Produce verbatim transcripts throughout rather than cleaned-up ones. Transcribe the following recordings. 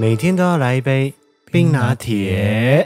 每天都要来一杯冰拿铁。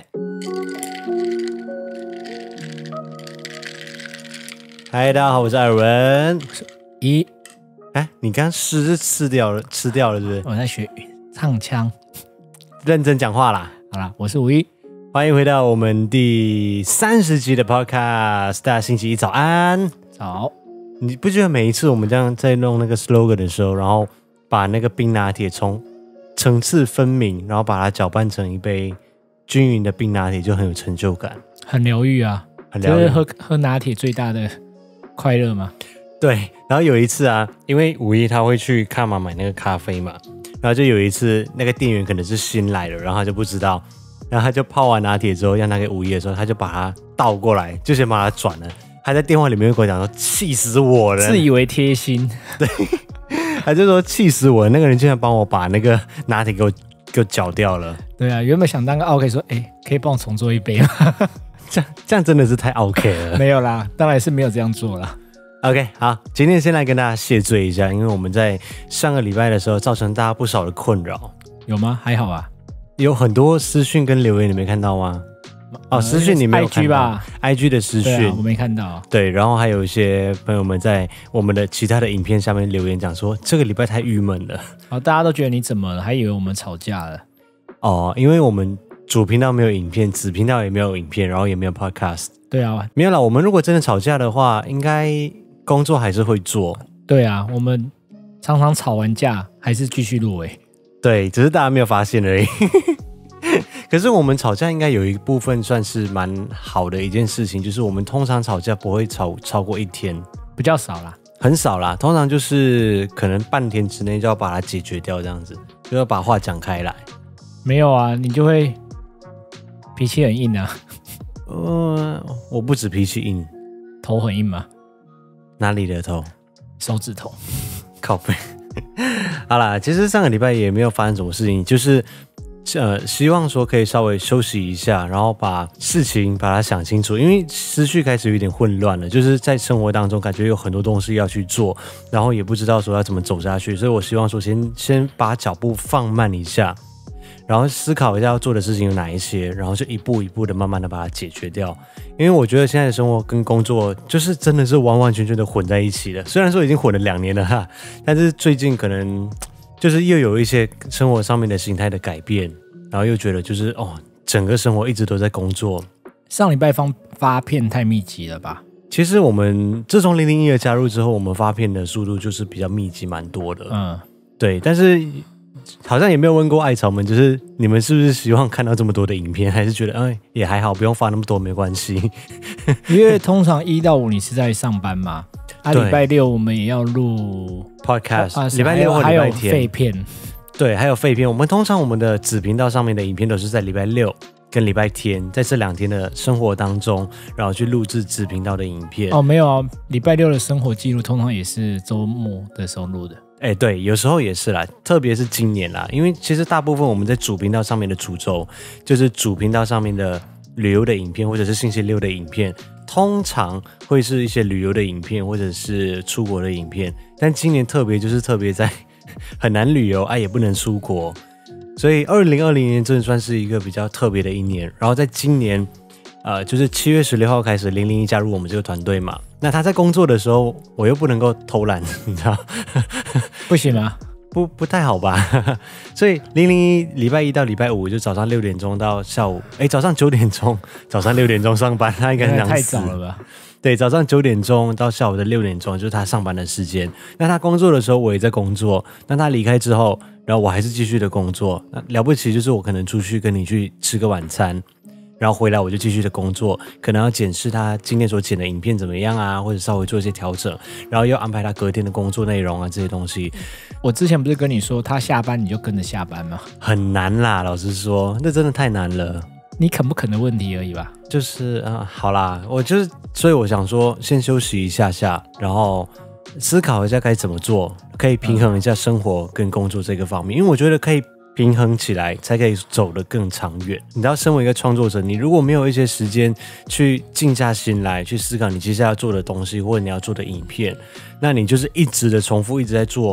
嗨，大家好，我是艾尔文。 一， 哎，你刚刚吃是吃掉了，吃掉了，是不是？ 我在学唱腔， 认真讲话啦。 好啦，我是五一， 欢迎回到我们第三十集的 podcast。大家星期一早安。 早。 你不觉得每一次我们这样在弄那个 slogan 的时候，然后把那个冰拿铁从层次分明，然后把它搅拌成一杯均匀的冰拿铁，就很有成就感， 很疗愈啊， 很疗愈。 这是喝喝拿铁最大的快乐吗？ 对。然后有一次啊，因为五一他会去看嘛买那个咖啡嘛，然后就有一次那个店员可能是新来的，然后他就不知道，然后他就泡完拿铁之后要拿给五一的时候，他就把它倒过来，就先把它转了。他在电话里面跟我讲说：“气死我了！” 自以为贴心， 对，他就说：“气死我了！那个人竟然帮我把那个拿铁给我给我搅掉了。” 对啊，原本想当个 OK 说：“哎，可以帮我重做一杯吗？” 这样这样真的是太 OK 了。 没有啦，当然是没有这样做啦。 OK， 好，今天先来跟大家谢罪一下，因为我们在上个礼拜的时候造成大家不少的困扰。有吗？还好啊， 有很多私讯跟留言，你没看到吗？哦，私讯你没有看到 I G 吧 ？I G 的私讯、 啊、我没看到。 对，然后还有一些朋友们在我们的其他的影片下面留言讲说，这个礼拜太郁闷了。 哦，大家都觉得你怎么了？还以为我们吵架了。 哦，因为我们主频道没有影片，子频道也没有影片，然后也没有 podcast。 对啊， 没有啦。我们如果真的吵架的话，应该工作还是会做。 对啊，我们常常吵完架还是继续录诶。 对，只是大家没有发现而已。可是我们吵架应该有一部分算是蛮好的一件事情，就是我们通常吵架不会吵超过一天， 比较少啦， 很少啦，通常就是可能半天之内就要把它解决掉，这样子就要把话讲开来。 没有啊，你就会脾气很硬啊。 呃，我不止脾气硬， 头很硬吗？ 哪里的头？ 手指头。 靠背。好啦，其实上个礼拜也没有发生什么事情，就是呃，希望说可以稍微休息一下，然后把事情把它想清楚，因为思绪开始有点混乱了，就是在生活当中感觉有很多东西要去做，然后也不知道说要怎么走下去，所以我希望说先先把脚步放慢一下，然后思考一下要做的事情有哪一些，然后就一步一步的慢慢的把它解决掉。因为我觉得现在的生活跟工作就是真的是完完全全的混在一起了，虽然说已经混了两年了哈，但是最近可能就是又有一些生活上面的形态的改变，然后又觉得就是哦，整个生活一直都在工作。 上礼拜发发片太密集了吧？ 其实我们自从零零一的加入之后，我们发片的速度就是比较密集蛮多的。嗯，对，但是好像也没有问过艾草们，就是你们是不是希望看到这么多的影片，还是觉得哎也还好，不用发那么多没关系？ 因为通常一到五你是在上班嘛，啊，礼拜六我们也要录 podcast， 礼拜六或礼拜天还有废片， 对，还有废片。我们通常我们的子频道上面的影片都是在礼拜六跟礼拜天，在这两天的生活当中，然后去录制子频道的影片。 哦，没有啊，礼拜六的生活记录通常也是周末的时候录的。 哎，对，有时候也是啦，特别是今年啦，因为其实大部分我们在主频道上面的主轴，就是主频道上面的旅游的影片，或者是星期六的影片，通常会是一些旅游的影片，或者是出国的影片。但今年特别就是特别在很难旅游，啊，也不能出国，所以二零二零年真的算是一个比较特别的一年。然后在今年，呃，就是七月十六号开始，零零一加入我们这个团队嘛。那他在工作的时候，我又不能够偷懒，你知道？ 不行吗？ 不不太好吧？所以零零一礼拜一到礼拜五就早上六点钟到下午，哎，早上九点钟，早上六点钟上班，他应该很想死。 太早了吧？ 对，早上九点钟到下午的六点钟就是他上班的时间。那他工作的时候，我也在工作。那他离开之后，然后我还是继续的工作。那了不起就是我可能出去跟你去吃个晚餐。然后回来我就继续的工作，可能要检视他今天所剪的影片怎么样啊，或者稍微做一些调整，然后又安排他隔天的工作内容啊，这些东西。 我之前不是跟你说他下班你就跟着下班吗？ 很难啦，老实说，那真的太难了。 你肯不肯的问题而已吧。 就是啊、呃，好啦，我就是，所以我想说，先休息一下下，然后思考一下该怎么做，可以平衡一下生活跟工作这个方面，因为我觉得可以平衡起来才可以走得更长远。你知道身为一个创作者，你如果没有一些时间去静下心来去思考你接下来要做的东西或者你要做的影片，那你就是一直的重复一直在做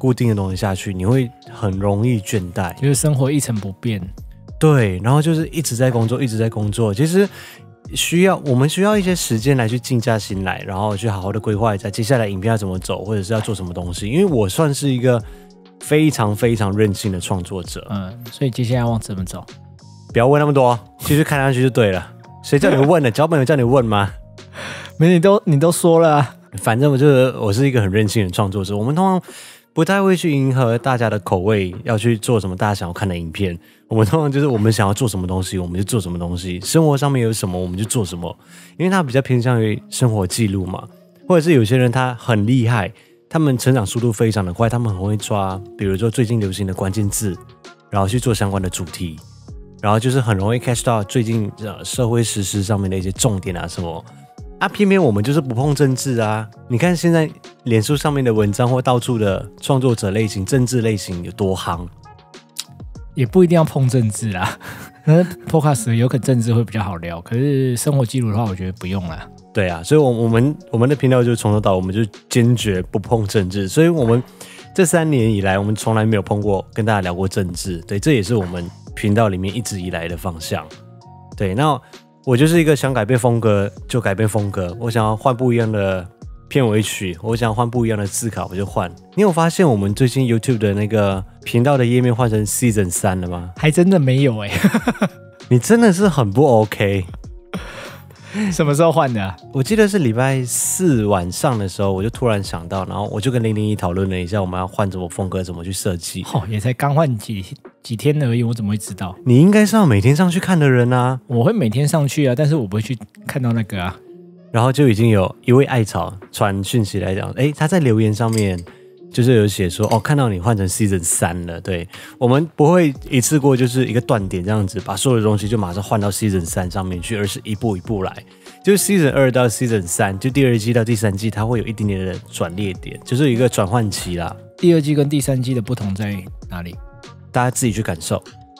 固定的东西下去，你会很容易倦怠， 就是生活一成不变。 对，然后就是一直在工作，一直在工作。其实需要我们需要一些时间来去静下心来，然后去好好的规划一下接下来影片要怎么走，或者是要做什么东西。因为我算是一个非常非常任性的创作者， 嗯，所以接下来往怎么走？ 不要问那么多，继续看下去就对了。谁叫你问的？脚本有叫你问吗？ 没，你都你都说了啊。 反正我就是我是一个很任性的创作者，我们通常不太会去迎合大家的口味，要去做什么大家想要看的影片。我们通常就是我们想要做什么东西，我们就做什么东西。生活上面有什么，我们就做什么，因为它比较偏向于生活记录嘛。或者是有些人他很厉害，他们成长速度非常的快，他们很会抓，比如说最近流行的关键字，然后去做相关的主题，然后就是很容易 catch 到最近呃社会时事上面的一些重点啊什么。啊，偏偏我们就是不碰政治啊！你看现在脸书上面的文章或到处的创作者类型、政治类型有多夯， 也不一定要碰政治啦。那 podcast 有可能政治会比较好聊，可是生活记录的话，我觉得不用啦。 对啊，所以我，我们我们的频道就从头到尾，我们就坚决不碰政治。所以，我们这三年以来，我们从来没有碰过跟大家聊过政治。对，这也是我们频道里面一直以来的方向。对，那。我就是一个想改变风格就改变风格，我想要换不一样的片尾曲，我想要换不一样的字卡，我就换。你有发现我们最近 YouTube 的那个频道的页面换成 Season 三了吗？ 还真的没有哎、欸， 你真的是很不 OK。 什么时候换的、啊？ 我记得是礼拜四晚上的时候，我就突然想到，然后我就跟零零一讨论了一下，我们要换什么风格，怎么去设计。 哦，也才刚换几几天而已，我怎么会知道？ 你应该是要每天上去看的人啊。 我会每天上去啊，但是我不会去看到那个啊。 然后就已经有一位艾草传讯息来讲，哎，他在留言上面就是有写说，哦，看到你换成 Season 三了。对，我们不会一次过就是一个断点这样子，把所有的东西就马上换到 Season 三上面去，而是一步一步来。就是 Season 二到 Season 三，就第二季到第三季，它会有一点点的转捩点，就是有一个转换期啦。 第二季跟第三季的不同在哪里？ 大家自己去感受。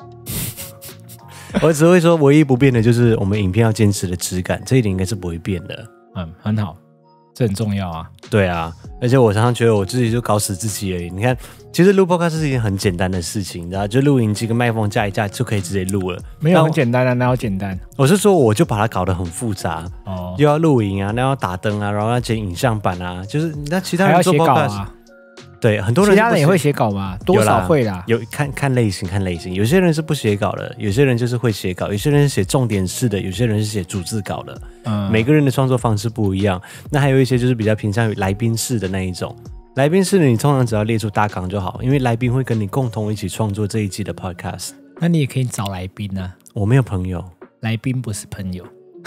我只会说，唯一不变的就是我们影片要坚持的质感，这一点应该是不会变的。 嗯，很好，这很重要啊。 对啊，而且我常常觉得我自己就搞死自己而已。你看，其实录 podcast 是一件很简单的事情，然后就录音机跟麦克风架一架就可以直接录了。 没有很简单啊，哪有简单？ 我是说，我就把它搞得很复杂， 哦， 又要录影啊，那要打灯啊，然后要剪影像版啊，就是那其他人做 podcast 还要写稿啊。 对，很多人其他人也会写稿吧，多少会啦。 有看看类型，看类型。有些人是不写稿的，有些人就是会写稿，有些人是写重点式的，有些人是写逐字稿的。嗯，每个人的创作方式不一样。那还有一些就是比较偏向于来宾式的那一种。来宾式的你通常只要列出大纲就好，因为来宾会跟你共同一起创作这一季的 podcast。 那你也可以找来宾啊。 我没有朋友， 来宾不是朋友。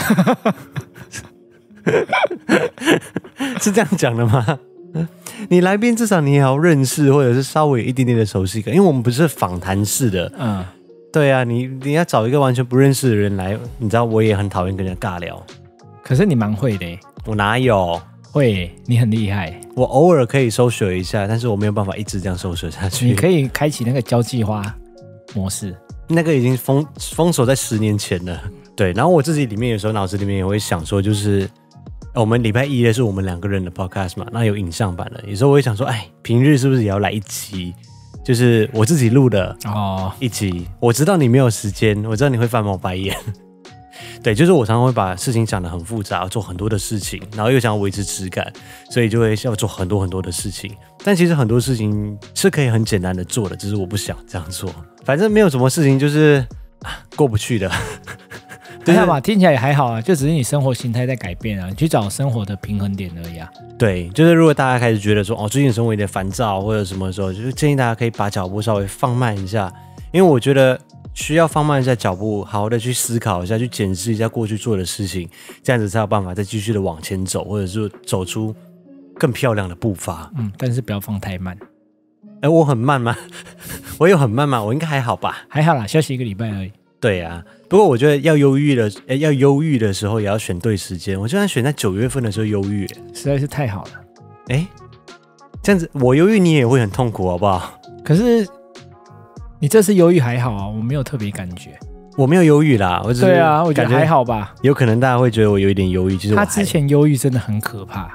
是这样讲的吗？你来宾至少你也要认识，或者是稍微有一点点的熟悉感，因为我们不是访谈式的。嗯，对啊，你你要找一个完全不认识的人来，你知道我也很讨厌跟人家尬聊。 可是你蛮会的耶。 我哪有？ 会，你很厉害。 我偶尔可以social一下，但是我没有办法一直这样social下去。 你可以开启那个交际花模式， 那个已经封封锁在十年前了。对，然后我自己里面有时候脑子里面也会想说，就是我们礼拜一的是我们两个人的 podcast 嘛，那有影像版的。有时候我会想说，哎，平日是不是也要来一集？就是我自己录的哦，一集。我知道你没有时间，我知道你会翻我白眼。对，就是我常常会把事情想得很复杂，做很多的事情，然后又想要维持质感，所以就会要做很多很多的事情。但其实很多事情是可以很简单的做的，只是我不想这样做。反正没有什么事情就是、啊、过不去的。 对啊嘛，听起来也还好啊，就只是你生活形态在改变啊，你去找生活的平衡点而已啊。 对，就是如果大家开始觉得说，哦，最近生活有点烦躁或者什么时候，就是建议大家可以把脚步稍微放慢一下，因为我觉得需要放慢一下脚步，好好的去思考一下，去检视一下过去做的事情，这样子才有办法再继续的往前走，或者是走出更漂亮的步伐。嗯， 但是不要放太慢。 哎，我很慢吗？我有很慢吗？我应该还好吧？ 还好啦，休息一个礼拜而已。 对啊，不过我觉得要忧郁的，要忧郁的时候也要选对时间。我就算选在九月份的时候忧郁， 实在是太好了。 哎，这样子我忧郁你也会很痛苦，好不好？ 可是你这次忧郁还好啊，我没有特别感觉。 我没有忧郁啦，我只是对啊，我觉得还好吧。 有可能大家会觉得我有一点忧郁，其实我他之前忧郁真的很可怕。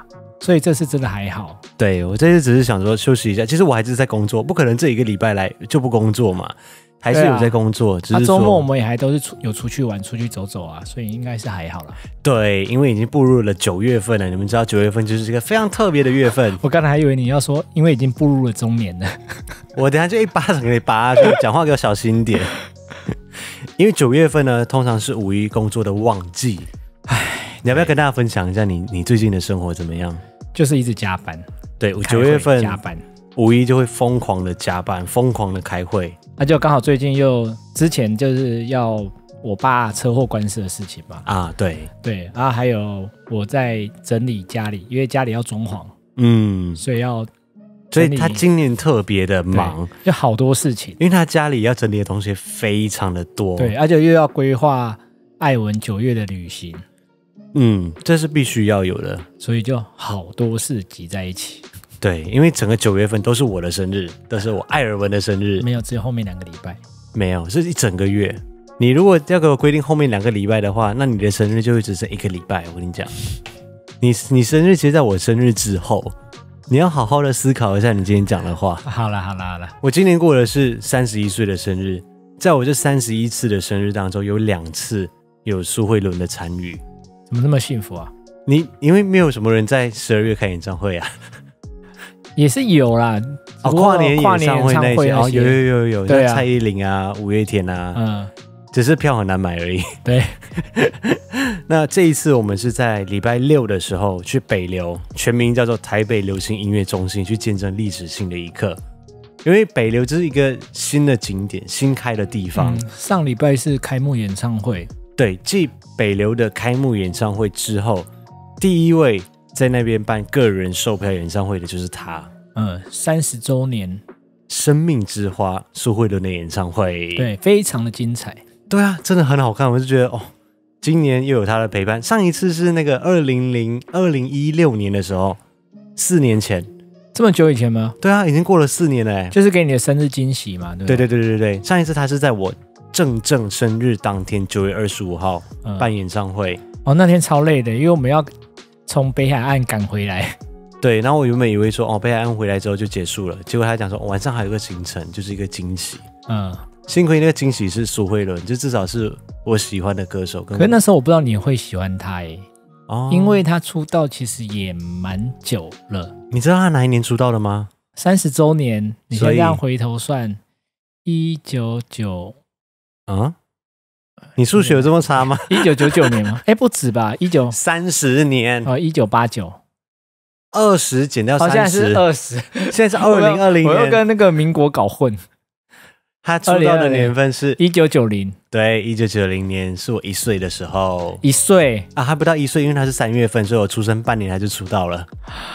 所以这次真的还好。 对，我这次只是想说休息一下，其实我还是在工作，不可能这一个礼拜来就不工作嘛，还是有在工作，只是说周末我们也还都是出有出去玩、出去走走啊，所以应该是还好啦。 对，因为已经步入了九月份了，你们知道九月份就是一个非常特别的月份。 我刚才还以为你要说，因为已经步入了中年了。 我等一下就一巴掌给你拔下去，讲话给我小心一点。因为九月份呢，通常是五一工作的旺季。唉，你要不要跟大家分享一下你你最近的生活怎么样？ 就是一直加班。 对，九月份加班， 五一就会疯狂的加班，疯狂的开会。 那就刚好最近又之前就是要我爸车祸官司的事情嘛。 啊，对对，然后还有我在整理家里，因为家里要装潢， 嗯， 所以要。 所以他今年特别的忙， 就好多事情， 因为他家里要整理的东西非常的多， 对，而且又要规划艾文九月的旅行， 嗯，这是必须要有的， 所以就好多事挤在一起。 对，因为整个九月份都是我的生日，都是我艾尔文的生日， 没有，只有后面两个礼拜， 没有，是一整个月。你如果要给我规定后面两个礼拜的话，那你的生日就会只剩一个礼拜。我跟你讲，你你生日其实在我生日之后。你要好好的思考一下你今天讲的话。 好啦好啦好啦， 我今年过的是三十一岁的生日，在我这三十一次的生日当中，有两次有苏慧伦的参与。 怎么那么幸福啊？ 你因为没有什么人在十二月开演唱会啊？ 也是有啦， 哦，跨年演唱会那些哦，有有有有， 对啊， 蔡依林啊，五月天啊，嗯，只是票很难买而已。 对。 那这一次我们是在礼拜六的时候去北流，全名叫做台北流行音乐中心，去见证历史性的一刻。因为北流这是一个新的景点，新开的地方。 嗯、上礼拜是开幕演唱会， 对，继北流的开幕演唱会之后，第一位在那边办个人售票演唱会的就是他。 嗯，三十周年， 生命之花苏慧伦的演唱会， 对，非常的精彩。 对啊，真的很好看，我就觉得哦。今年又有他的陪伴，上一次是那个二零零二零一六年的时候，四年前， 这么久以前吗？ 对啊，已经过了四年了， 就是给你的生日惊喜嘛，对不对？对对对对对，上一次他是在我正正生日当天，九月二十五号、嗯、办演唱会。 哦，那天超累的，因为我们要从北海岸赶回来。 对，然后我原本以为说，哦，北海岸回来之后就结束了，结果他讲说、哦、晚上还有个行程，就是一个惊喜。嗯。幸亏那个惊喜是苏慧伦，就至少是我喜欢的歌手。可是那时候我不知道你会喜欢他耶，哦，因为他出道其实也蛮久了。 你知道他哪一年出道的吗？ 三十周年，你现在这样回头算，一九九啊？你数学有这么差吗？ 一九九九年吗？哎，不止吧，一九三十年哦，一九八九， 二十减掉三十， 现在是二十， 现在是二零二零年， 我又跟那个民国搞混。 他出道的年份是一九九零， 对，一九九零年是我一岁的时候， 一岁啊，还不到一岁，因为他是三月份，所以我出生半年他就出道了。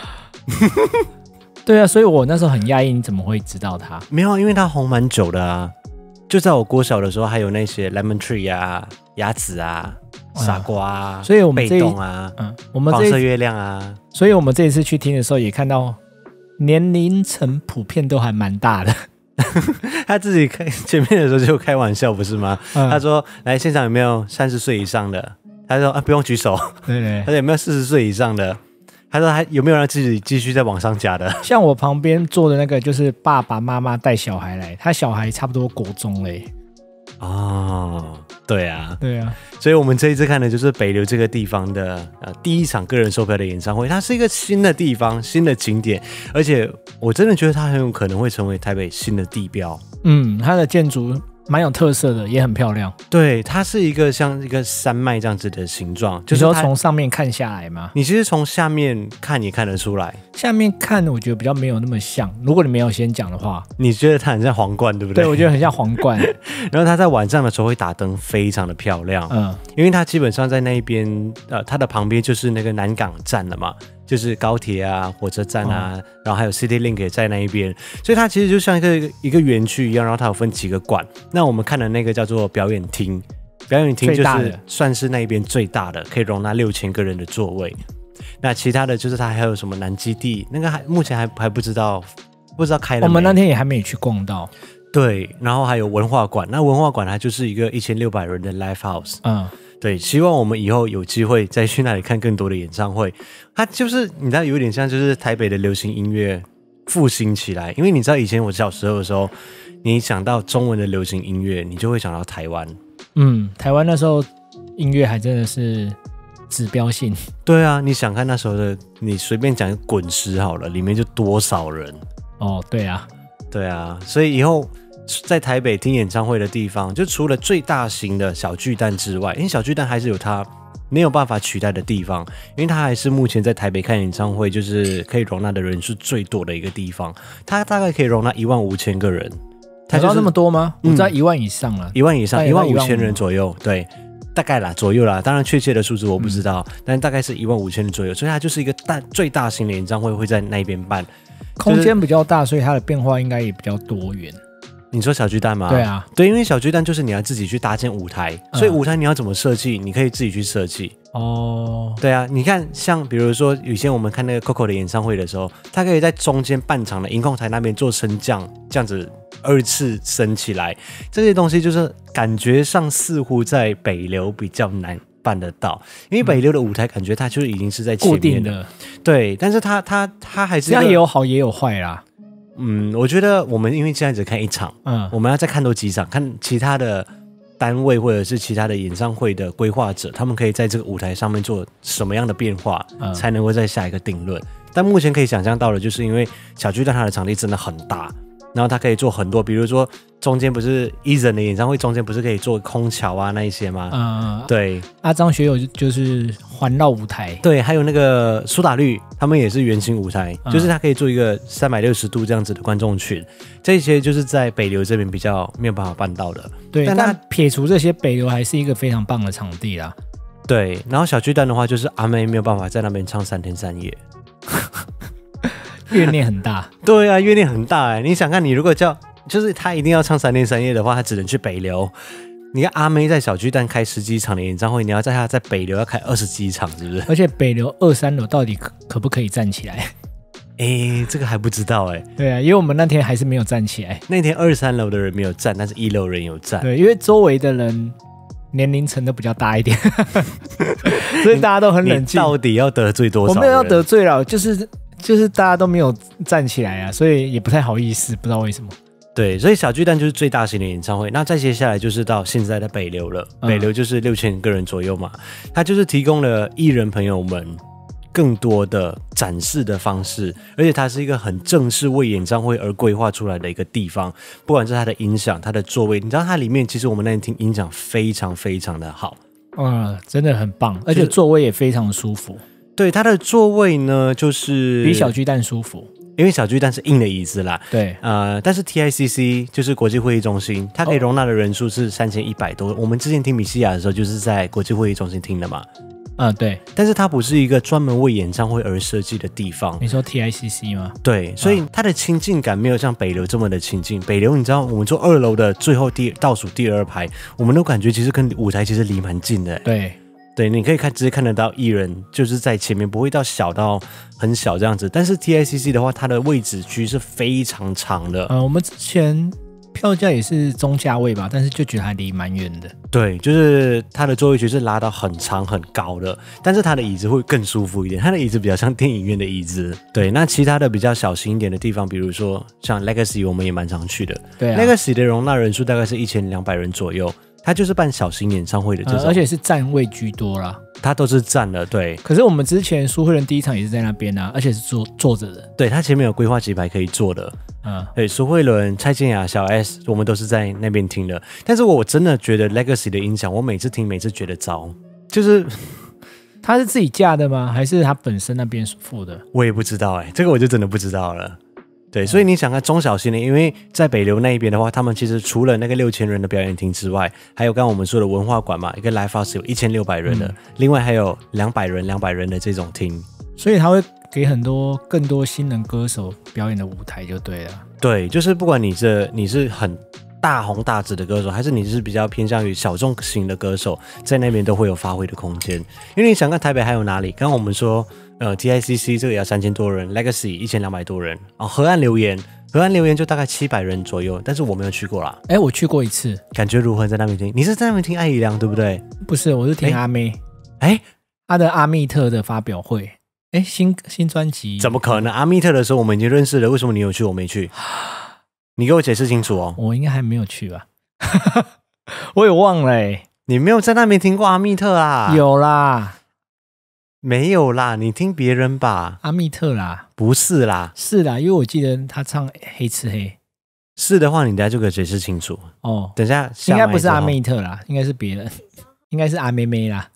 对啊，所以我那时候很讶异，你怎么会知道他？ 没有，因为他红蛮久的啊，就在我国小的时候，还有那些 Lemon Tree 啊、雅子啊、傻瓜啊， 所以我们被动啊， 嗯，我们黄色月亮啊， 所以我们这一次去听的时候，也看到年龄层普遍都还蛮大的。 他自己开前面的时候就开玩笑，不是吗？嗯、他说：“来，现场有没有三十岁以上的？”他说：“啊，不用举手。” 对对。 他说：“有没有四十岁以上的？”他说：“还有没有让自己继续再往上加的？” 像我旁边坐的那个，就是爸爸妈妈带小孩来，他小孩差不多国中嘞。 哦，对啊， 对啊， 所以我们这一次看的就是北流这个地方的呃第一场个人售票的演唱会，它是一个新的地方、新的景点，而且我真的觉得它很有可能会成为台北新的地标。 嗯，它的建筑蛮有特色的，也很漂亮。 对，它是一个像一个山脉这样子的形状，就是说从上面看下来吗？ 你其实从下面看也看得出来， 下面看我觉得比较没有那么像。如果你没有先讲的话， 你觉得它很像皇冠，对不对？ 对，我觉得很像皇冠。 然后它在晚上的时候会打灯，非常的漂亮。嗯，因为它基本上在那一边，呃，它的旁边就是那个南港站了嘛。就是高铁啊、火车站啊，哦、然后还有 City Link 也在那一边，所以它其实就像一个一个园区一样，然后它有分几个馆。那我们看的那个叫做表演厅，表演厅就是算是那一边最大的，可以容纳六千个人的座位。那其他的就是它还有什么南基地，那个还目前还还不知道，不知道开了没。 我们那天也还没去逛到。 对，然后还有文化馆，那文化馆它就是一个一千六百人的 Live House。嗯。 对，希望我们以后有机会再去那里看更多的演唱会。它就是你知道有点像就是台北的流行音乐复兴起来，因为你知道以前我小时候的时候，你想到中文的流行音乐，你就会想到台湾。 嗯，台湾那时候音乐还真的是指标性。 对啊，你想看那时候的，你随便讲滚石好了，里面就多少人。 哦，对啊， 对啊，所以以后在台北听演唱会的地方，就除了最大型的小巨蛋之外，因为小巨蛋还是有它没有办法取代的地方，因为它还是目前在台北看演唱会就是可以容纳的人数最多的一个地方，它大概可以容纳一万五千个人。 它就是那么多吗？ 嗯、 我知道一万以上了， 一万以上，一万五千人左右，对。大概啦，左右啦，当然确切的数字我不知道，嗯、但大概是一万五千人左右，所以它就是一个大最大型的演唱会会在那边办， 空间比较大，所以它的变化应该也比较多元。 你说小巨蛋吗？ 对啊， 对，因为小巨蛋就是你要自己去搭建舞台，嗯、所以舞台你要怎么设计，你可以自己去设计。 哦， 对啊，你看，像比如说以前我们看那个 Coco 的演唱会的时候，他可以在中间半场的音控台那边做升降，这样子二次升起来，这些东西就是感觉上似乎在北流比较难办得到，因为北流的舞台感觉它就已经是在前面固定的， 对，但是它它它还是这样也有好也有坏啦。 嗯，我觉得我们因为现在只看一场，嗯，我们要再看多几场，看其他的单位或者是其他的演唱会的规划者，他们可以在这个舞台上面做什么样的变化，嗯、才能够再下一个定论。但目前可以想象到的，就是因为小巨蛋它的场地真的很大，然后它可以做很多，比如说中间不是Eason的演唱会中间不是可以做空桥啊那一些吗？嗯，对。 阿张学友就是环绕舞台， 对，还有那个苏打绿，他们也是圆形舞台，嗯、就是它可以做一个三百六十度这样子的观众群，这些就是在北流这边比较没有办法办到的。 对，但它撇除这些，北流还是一个非常棒的场地啦。 对，然后小巨蛋的话，就是阿妹没有办法在那边唱三天三夜。 怨念很大。 对啊，怨念很大哎！你想看，你如果叫，就是他一定要唱三天三夜的话，他只能去北流。你看阿妹在小巨蛋开十几场的演唱会，你要在他在北流要开二十几场，是不是？ 而且北流二三楼到底 可, 可不可以站起来？ 哎，这个还不知道哎。 对啊，因为我们那天还是没有站起来。 那天二三楼的人没有站，但是一楼人有站。 对，因为周围的人年龄层都比较大一点，所以大家都很冷静。 到底要得罪多少人？ 我没有要得罪了，就是就是大家都没有站起来啊，所以也不太好意思，不知道为什么。 对，所以小巨蛋就是最大型的演唱会。那再接下来就是到现在的北流了，嗯、北流就是六千个人左右嘛，它就是提供了艺人朋友们更多的展示的方式，而且它是一个很正式为演唱会而规划出来的一个地方，不管是它的音响、它的座位，你知道它里面其实我们那天听音响非常非常的好， 嗯，真的很棒，而且座位也非常舒服。 对，它的座位呢就是比小巨蛋舒服。 因为小巨蛋是硬的椅子啦， 对， 呃，但是 T I C C 就是国际会议中心，它可以容纳的人数是三千一百多。我们之前听米西亚的时候，就是在国际会议中心听的嘛。 嗯，对。 但是它不是一个专门为演唱会而设计的地方。 你说 T I C C 吗？ 对，所以它的亲近感没有像北流这么的亲近。北流你知道，我们坐二楼的最后第倒数第二排，我们都感觉其实跟舞台其实离蛮近的。 对。 对，你可以看直接看得到艺人就是在前面，不会到小到很小这样子。但是 T I C C 的话，它的位置区是非常长的。 呃，我们之前票价也是中价位吧，但是就觉得还离蛮远的。 对，就是它的座位区是拉到很长很高的，但是它的椅子会更舒服一点。它的椅子比较像电影院的椅子。对，那其他的比较小型一点的地方，比如说像 Legacy， 我们也蛮常去的。 对、啊、 ，Legacy 的容纳人数大概是一千两百人左右。它就是办小型演唱会的这种、 呃，而且是站位居多啦。 它都是站的，对。 可是我们之前苏慧伦第一场也是在那边啊，而且是坐坐着的。 对，它前面有规划几排可以坐的。嗯，对，苏慧伦、蔡健雅、小 S， 我们都是在那边听的。但是我真的觉得 Legacy 的音响，我每次听每次觉得糟，就是它是自己架的吗？还是它本身那边付的？ 我也不知道哎、欸，这个我就真的不知道了。对，所以你想看中小型的，因为在北流那一边的话，他们其实除了那个六千人的表演厅之外，还有刚刚我们说的文化馆嘛，一个 live house 有一千六百人的、嗯，另外还有两百人、两百人的这种厅， 所以他会给很多更多新人歌手表演的舞台就对了。 对，就是不管你这你是很大红大紫的歌手，还是你是比较偏向于小众型的歌手，在那边都会有发挥的空间。因为你想看台北还有哪里？刚刚我们说。呃 ，T I C C 这个也要三千多人 ，Legacy 一千两百多人，哦，河岸留言河岸留言就大概七百人左右，但是我没有去过啦。 哎，我去过一次， 感觉如何？在那边听？你是在那边听艾怡良对不对？ 不是，我是听阿妹， 哎， 她的阿密特的发表会，哎，新新专辑怎么可能？阿密特的时候我们已经认识了，为什么你有去我没去？你给我解释清楚哦。 我应该还没有去吧？我也忘了哎。 你没有在那边听过阿密特啊？ 有啦。 没有啦，你听别人吧。 阿密特啦， 不是啦， 是啦，因为我记得他唱黑吃黑。 是的话，你等下就可以解释清楚哦。 等下应该不是阿密特啦，应该是别人，应该是阿妹妹啦。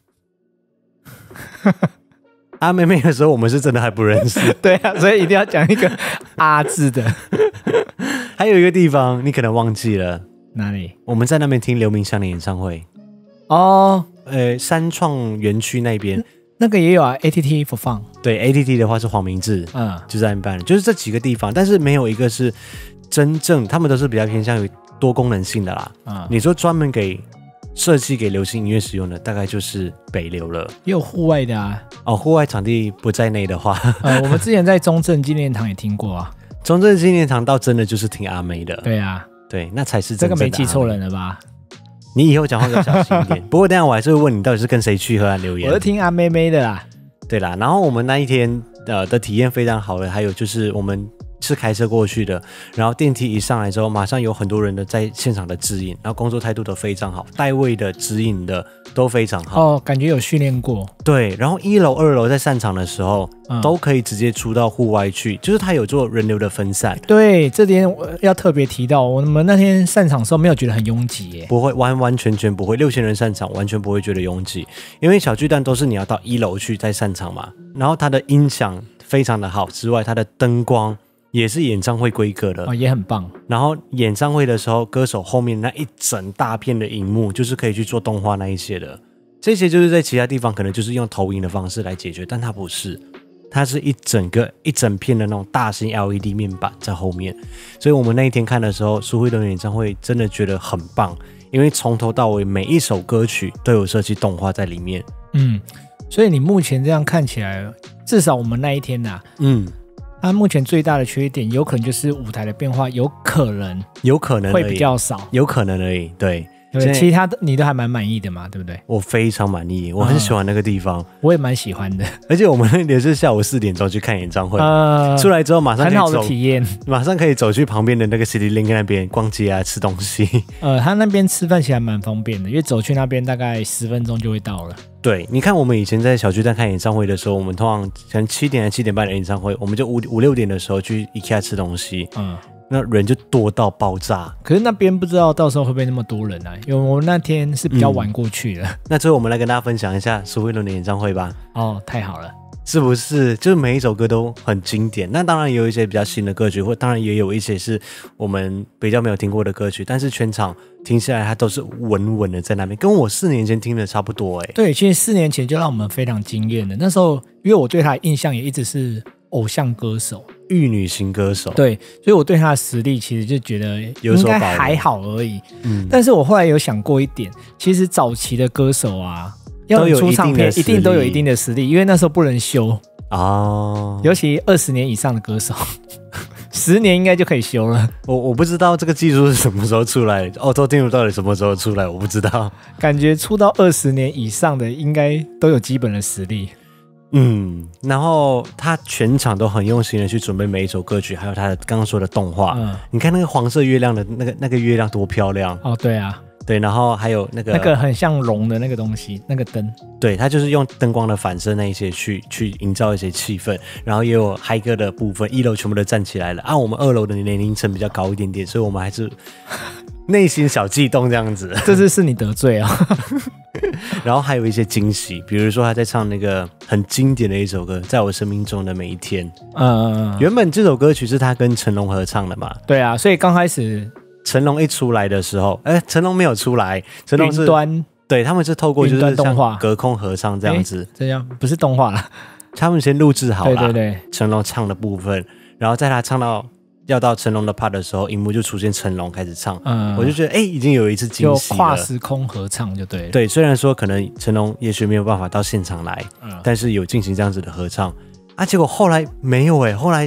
阿妹妹的时候，我们是真的还不认识。 对啊，所以一定要讲一个阿字的。 还有一个地方你可能忘记了， 哪里？ 我们在那边听刘明湘的演唱会。 哦， 呃，三创园区那边。 那个也有啊 ，A T T for Fun。 对 ，A T T 的话是黄明志，嗯，就在那边，就是这几个地方，但是没有一个是真正，他们都是比较偏向于多功能性的啦。嗯，你说专门给设计给流行音乐使用的，大概就是北流了。 也有户外的啊。 哦，户外场地不在内的话， 呃，我们之前在中正纪念堂也听过啊。 中正纪念堂倒真的就是听阿妹的。 对啊， 对，那才是真正的阿妹。 这个没记错人了吧？ 你以后讲话要小心一点。不过等一下我还是会问你，到底是跟谁去河岸留言？ 我是听阿妹妹的啦。 对啦，然后我们那一天呃的体验非常好的，还有就是我们是开车过去的，然后电梯一上来之后，马上有很多人的在现场的指引，然后工作态度都非常好，带位的指引的都非常好。 哦，感觉有训练过。 对，然后一楼、二楼在散场的时候、嗯、都可以直接出到户外去，就是它有做人流的分散。 对，这点我要特别提到，我们那天散场的时候没有觉得很拥挤耶， 不会，完完全全不会，六千人散场完全不会觉得拥挤，因为小巨蛋都是你要到一楼去再散场嘛，然后它的音响非常的好之外，它的灯光也是演唱会规格的哦，也很棒。 然后演唱会的时候，歌手后面那一整大片的荧幕，就是可以去做动画那一些的。这些就是在其他地方可能就是用投影的方式来解决，但它不是，它是一整个一整片的那种大型 L E D 面板在后面。所以我们那一天看的时候，苏慧伦的演唱会真的觉得很棒，因为从头到尾每一首歌曲都有设计动画在里面。 嗯，所以你目前这样看起来，至少我们那一天啊，嗯。它目前最大的缺点，有可能就是舞台的变化，有可能， 有可能会比较少， 有可能而已。对， 对，其他的你都还蛮满意的嘛，对不对？ 我非常满意，我很喜欢那个地方，嗯、 我也蛮喜欢的。 而且我们那天是下午四点钟去看演唱会，呃、出来之后马上可以走， 很好的体验， 马上可以走去旁边的那个 CityLink 那边逛街啊，吃东西。 呃，他那边吃饭其实还蛮方便的，因为走去那边大概十分钟就会到了。 对，你看我们以前在小巨蛋看演唱会的时候，我们通常可能七点还七点半的演唱会，我们就五五六点的时候去 IKEA 吃东西，嗯，那人就多到爆炸。 可是那边不知道到时候会不会那么多人啊？因为我们那天是比较晚过去的。嗯、 那最后我们来跟大家分享一下苏慧伦的演唱会吧。 哦，太好了。 是不是就是每一首歌都很经典？那当然也有一些比较新的歌曲，或当然也有一些是我们比较没有听过的歌曲，但是全场听下来它都是稳稳的在那边，跟我四年前听的差不多哎、欸。 对，其实四年前就让我们非常惊艳的。那时候因为我对他的印象也一直是偶像歌手、 玉女型歌手， 对，所以我对他的实力其实就觉得应该还好而已。嗯，但是我后来有想过一点，其实早期的歌手啊。要有出唱片一定都有一定的实力，因为那时候不能修哦，尤其二十年以上的歌手，十年应该就可以修了。 我我不知道这个技术是什么时候出来的，哦，都听不到底什么时候出来，我不知道。 感觉出到二十年以上的应该都有基本的实力。 嗯，然后他全场都很用心的去准备每一首歌曲，还有他的刚刚说的动画。嗯，你看那个黄色月亮的那个那个月亮多漂亮哦！对啊。 对，然后还有那个那个很像龙的那个东西，那个灯， 对，它就是用灯光的反射那一些去去营造一些气氛，然后也有嗨歌的部分，一楼全部都站起来了啊。我们二楼的年龄层比较高一点点，所以我们还是内心小悸动这样子。 这次是你得罪啊。 然后还有一些惊喜，比如说他在唱那个很经典的一首歌《在我生命中的每一天》。嗯，原本这首歌曲是他跟成龙合唱的嘛？ 对啊，所以刚开始。 成龙一出来的时候，哎，成龙没有出来，成龙是云端， 对他们是透过就是像隔空合唱这样子， 这样不是动画啦， 他们先录制好了， 对对对， 成龙唱的部分，然后在他唱到要到成龙的 part 的时候，荧幕就出现成龙开始唱，嗯，我就觉得哎，已经有一次惊喜了， 就跨时空合唱就对了， 对，虽然说可能成龙也许没有办法到现场来，嗯，但是有进行这样子的合唱。啊，结果后来没有哎，后来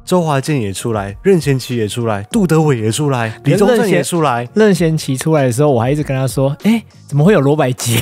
周华健也出来，任贤齐也出来，杜德伟也出来，李宗盛也出来。 任贤齐出来的时候，我还一直跟他说：“哎，怎么会有罗百吉？”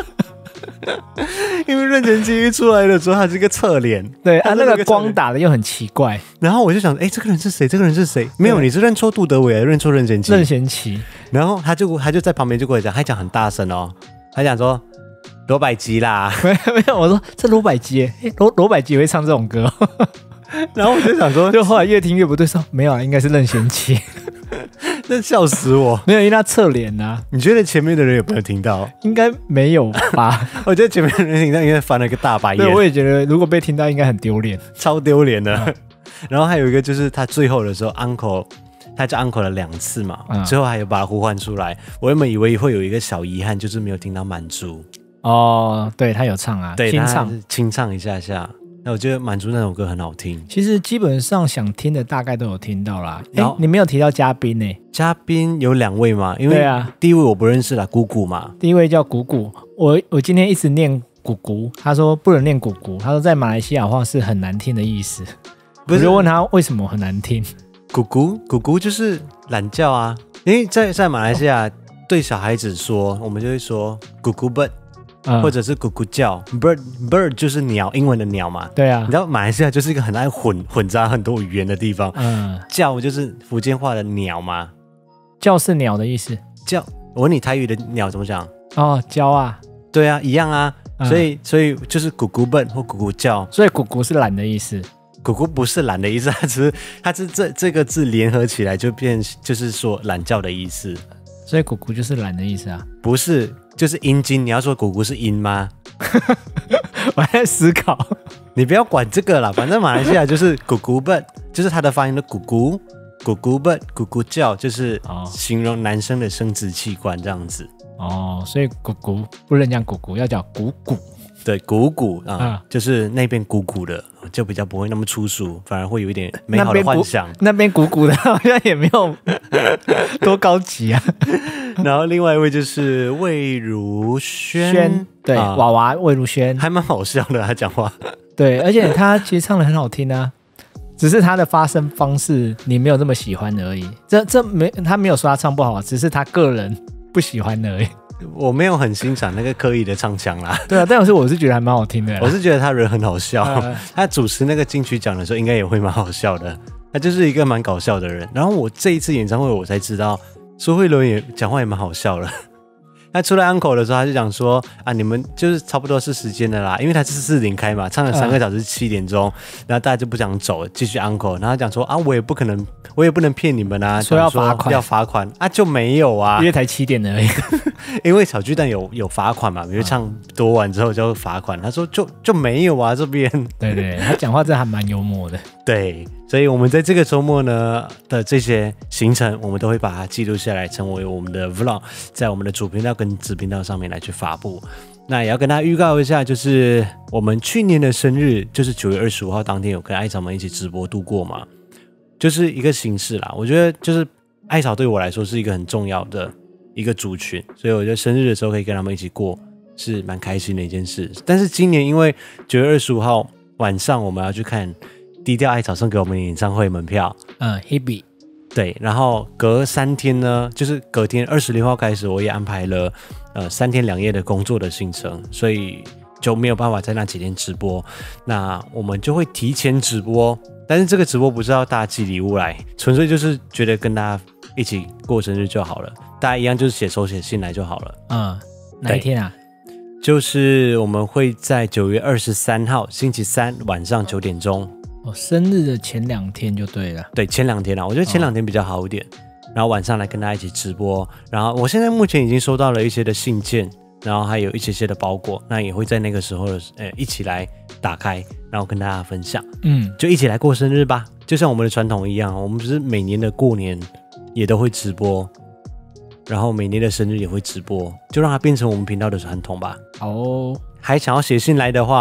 因为任贤齐一出来的时候，他是一个侧脸， 对啊，那个光打的又很奇怪。 然后我就想，哎，这个人是谁？这个人是谁？没有，你是认错杜德伟，还是认错任贤齐？ 任贤齐。 然后他就他就在旁边就跟我讲，他讲很大声哦，他讲说罗百吉啦， 没有没有，我说这罗百吉，罗罗百吉也会唱这种歌。 然后我就想说， 就后来越听越不对，说没有啊，应该是任贤齐。 那笑死我！ 没有，因为他侧脸啊。 你觉得前面的人有没有听到？ 应该没有吧？ 我觉得前面的人听到应该翻了个大白眼。 对，我也觉得如果被听到应该很丢脸， 超丢脸的。嗯、然后还有一个就是他最后的时候 ，uncle 他叫 uncle 了两次嘛，嗯、最后还有把他呼唤出来。我原本以为会有一个小遗憾，就是没有听到满珠。 哦，对他有唱啊， 对， 清唱清唱一下下。那我觉得满珠那首歌很好听， 其实基本上想听的大概都有听到啦。哎，你没有提到嘉宾呢、欸？ 嘉宾有两位嘛？因为第一位我不认识啦，谷谷嘛。 第一位叫谷谷，我我今天一直念谷谷，他说不能念谷谷，他说在马来西亚话是很难听的意思。我就问他为什么很难听？ 谷谷谷谷就是懒觉啊，因为在在马来西亚、哦、对小孩子说，我们就会说谷谷 bird。嗯、或者是咕咕叫 bird bird 就是鸟，英文的鸟嘛。 对啊， 你知道马来西亚就是一个很爱混混杂很多语言的地方。嗯，叫就是福建话的鸟嘛。 叫是鸟的意思。 叫，我问你台语的鸟怎么讲？ 哦，叫啊。 对啊，一样啊。嗯、所以所以就是咕咕笨或咕咕叫。 所以咕咕是懒的意思。 咕咕不是懒的意思，它只是它是这这个字联合起来就变就是说懒觉的意思。 所以咕咕就是懒的意思啊？ 不是。就是阴茎，你要说咕咕是阴吗？ 我还在思考， 你不要管这个啦，反正马来西亚就是咕咕笨，就是它的发音的咕咕咕咕笨咕咕叫，就是形容男生的生殖器官这样子。 哦，所以咕咕不能讲咕咕，要叫咕咕。 对，鼓鼓啊，啊就是那边鼓鼓的，就比较不会那么粗俗，反而会有一点美好的幻想。 那边鼓鼓的好像也没有多高级啊。 然后另外一位就是魏如萱， 对，啊、娃娃魏如萱还蛮好笑的，他讲话。 对，而且他其实唱得很好听啊，只是他的发声方式你没有这么喜欢而已。这这没他没有说他唱不好，只是他个人不喜欢而已。 我没有很欣赏那个刻意的唱腔啦。 对啊，但是我是觉得还蛮好听的。 我是觉得他人很好笑，呃、他主持那个金曲奖的时候应该也会蛮好笑的。他就是一个蛮搞笑的人。然后我这一次演唱会我才知道，苏慧伦也讲话也蛮好笑的。他出来 uncle 的时候，他就讲说啊，你们就是差不多是时间的啦，因为他是四点开嘛，唱了三个小时七点钟，嗯、然后大家就不想走，继续 uncle。然后他讲说啊，我也不可能，我也不能骗你们啊， 说要罚款， 要罚款啊，就没有啊， 因为才七点而已。 因为小巨蛋有有罚款嘛，比如唱多晚之后就罚款。他说就就没有啊，这边。 对对，他讲话真的还蛮幽默的。 对，所以我们在这个周末呢的这些行程，我们都会把它记录下来，成为我们的 vlog， 在我们的主频道跟子频道上面来去发布。那也要跟大家预告一下，就是我们去年的生日，就是九月二十五号当天有跟艾草们一起直播度过嘛，就是一个形式啦。我觉得就是艾草对我来说是一个很重要的一个族群，所以我觉得生日的时候可以跟他们一起过，是蛮开心的一件事。但是今年因为九月二十五号晚上我们要去看低调艾草送给我们的演唱会门票， 嗯 Hebe 对，然后隔三天呢，就是隔天二十六号开始，我也安排了呃三天两夜的工作的行程，所以就没有办法在那几天直播。那我们就会提前直播，但是这个直播不是要大家寄礼物来，纯粹就是觉得跟大家一起过生日就好了，大家一样就是写手写信来就好了。 嗯，哪一天啊？ 就是我们会在九月二十三号星期三晚上九点钟。 哦，生日的前两天就对了。 对，前两天啦，我觉得前两天比较好一点。哦、然后晚上来跟大家一起直播。然后我现在目前已经收到了一些的信件，然后还有一些些的包裹，那也会在那个时候呃一起来打开，然后跟大家分享。嗯，就一起来过生日吧，就像我们的传统一样，我们不是每年的过年也都会直播，然后每年的生日也会直播，就让它变成我们频道的传统吧。 好哦， 还想要写信来的话，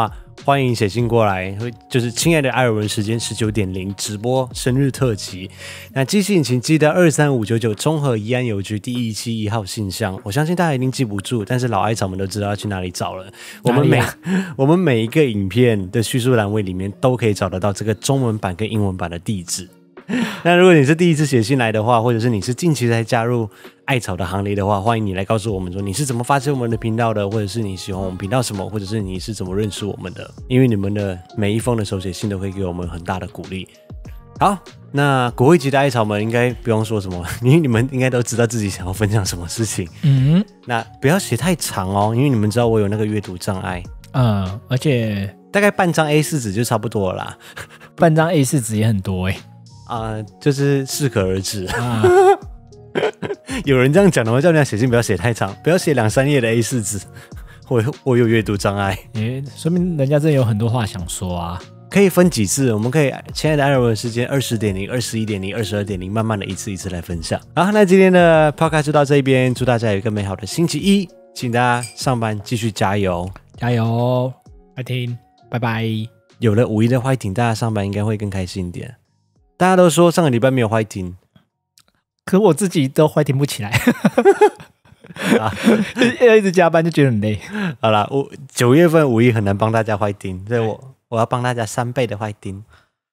欢迎写信过来，就是亲爱的艾尔文，时间十九点零直播生日特辑。那寄信请寄到二三五九九中和宜安邮局第一期一号信箱。我相信大家一定记不住，但是老艾草们都知道要去哪里找了。我们每、啊、我们每一个影片的叙述栏位里面都可以找得到这个中文版跟英文版的地址。那如果你是第一次写信来的话，或者是你是近期才加入艾草的行列的话，欢迎你来告诉我们说你是怎么发现我们的频道的，或者是你喜欢我们频道什么，或者是你是怎么认识我们的，因为你们的每一封的手写信都会给我们很大的鼓励。好，那国会级的艾草们应该不用说什么，因为你们应该都知道自己想要分享什么事情。嗯，那不要写太长哦，因为你们知道我有那个阅读障碍。 嗯，而且大概半张 A 四 纸就差不多了啦。 半张 A 四 纸也很多哎、欸。 啊、呃，就是适可而止。啊、有人这样讲的话，叫人家写信不要写太长，不要写两三页的 A 四 纸。我我有阅读障碍， 诶、欸，说明人家真的有很多话想说啊。 可以分几次，我们可以亲爱的艾尔文时间二十点零、二十一点零、二十二点零，慢慢的一次一次来分享。好，那今天的 podcast 就到这边，祝大家有一个美好的星期一，请大家上班继续加油， 加油，快听，拜拜。 有了五一的 fighting， 大家上班应该会更开心一点。大家都说上个礼拜没有 fighting， 可我自己都 fighting 不起来，啊，要一直加班就覺得很累。 好啦，我九月份五一很難幫大家 fighting， 所以我我要幫大家三倍的 fighting，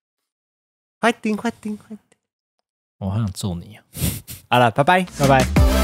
fighting fighting fighting， 我好想揍你啊！ 好了，拜拜， 拜拜。